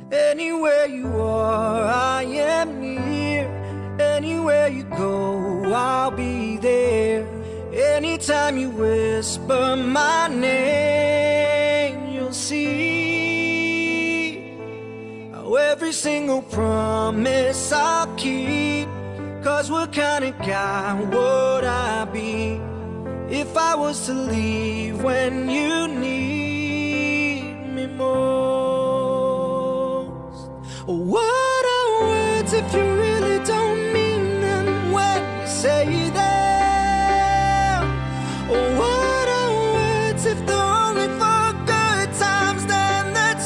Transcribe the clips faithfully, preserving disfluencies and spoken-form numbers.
Anywhere you are, I am near. Anywhere you go, I'll be there. Anytime you whisper my name, you'll see how every single promise I'll keep. Cause what kind of guy would I be if I was to leave when you need me most? What are words if you really don't mean them when you say them? What are words if they're only for good times, then that's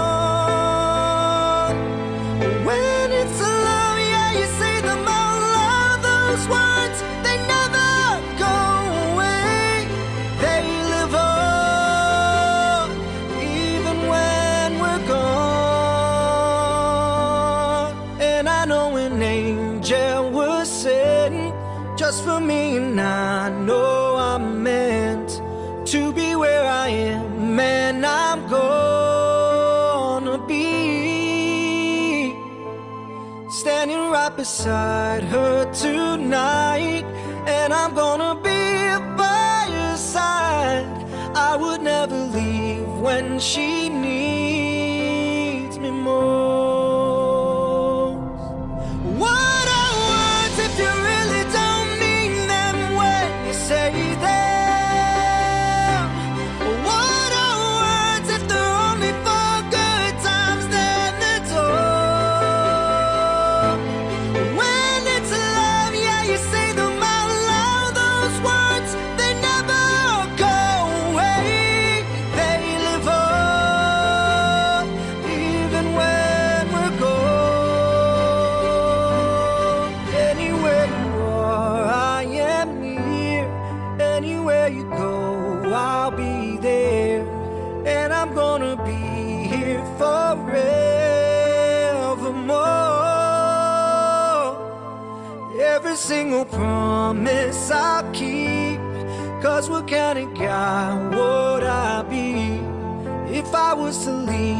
all? When it's love, yeah, you say them out loud. Those words, they never go away. They live on, even when we're gone. And I know an angel was sent just for me, and I know I'm meant to be where I am, and I'm gonna be standing right beside her tonight, and I'm gonna be by her side. I would never leave when she needs me most. What are words if you really don't mean them when you say them? What are words if they're only for good times, then that's all? When it's love, yeah, you say them out loud. Those words, they never go away. They live on, even when we're gone. Anywhere you are, I am near. Anywhere you go, I'll be there. And I'm gonna be here forevermore. Every single promise I'll keep. Cause what kind of guy would I be if I was to leave